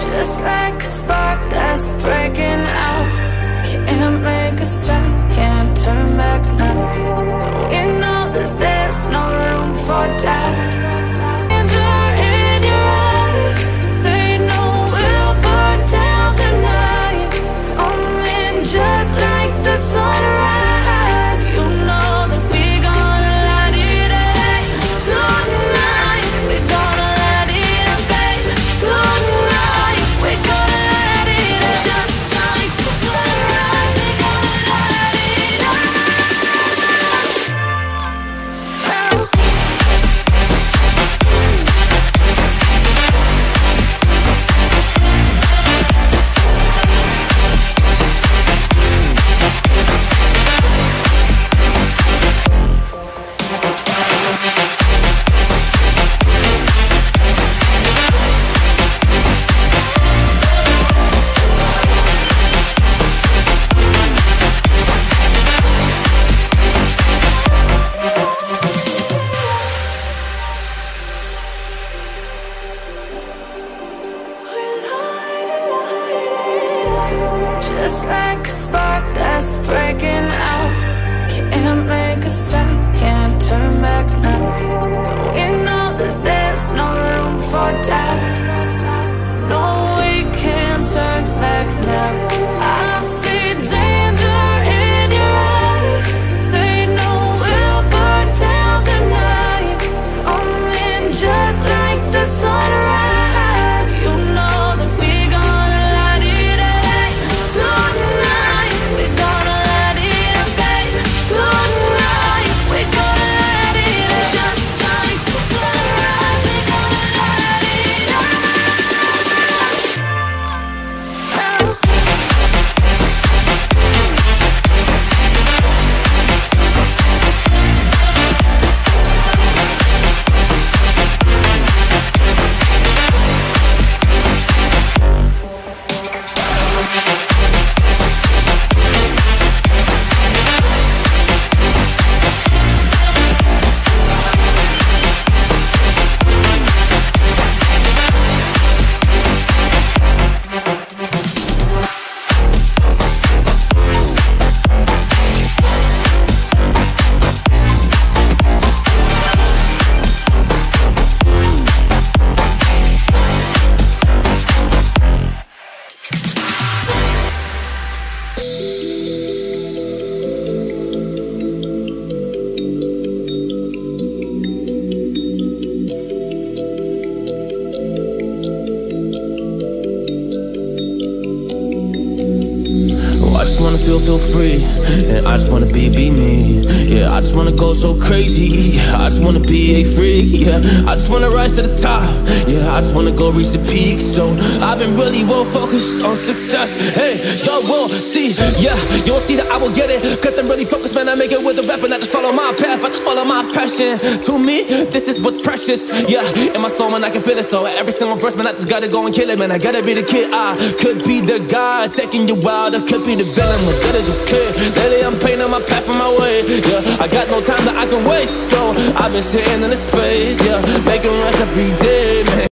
Just like a spark that's breaking out. Can't make a stop, can't turn back now. We know that there's no room for doubt. Danger in your eyes, they know we'll burn down the night. Coming just like the sunrise. You know that we gonna light it up tonight. We gonna light it up, babe. Tonight we gonna light it up just like the sunrise. We gonna light it up. Just like a spark that's breaking out. Can't make a stop, can't turn back now. We know that there's no room for doubt. No, we can't turn back now. I see danger in your eyes. They know we'll burn down the night. Coming just like the sunrise. You know that we gonna light it up tonight. We gonna light it up, babe. Tonight we gonna light it up just like the sunrise. We gonna light it up. I just wanna feel free, and I just wanna be me. Yeah, I just wanna go so crazy. I just wanna be a freak. Yeah, I just wanna rise to the top. Yeah, I just wanna go reach the peak. So I've been really well focused on success. Hey, y'all will see. Yeah, you won't see that I will get it, cause I'm really focused, man. I make it with the rap and I just follow my path. I just follow my passion. To me, this is what's precious. Yeah, in my soul, man, I can feel it. So every single verse, man, I just gotta go and kill it, man. I gotta be the kid. I could be the guy taking you wild. I could be the villain, but that is okay. Lately I'm painting my path on my way. Yeah, I got no time that I can waste. So I've been sitting in the space, yeah, making rest every day, man.